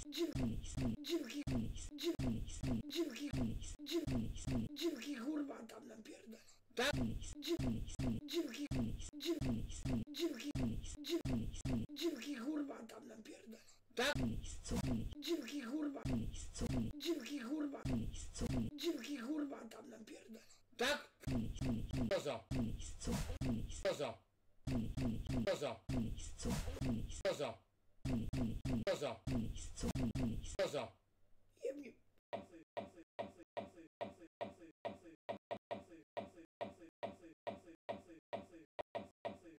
Dziwki kurwa tam napierdala. Tak? Dziwki kurwa tam napierdala. Tak? Dziwki kurwa. Dziwki kurwa tam napierdala. Tak? Poza. Poza. Poza. Poza. Poza. Poza.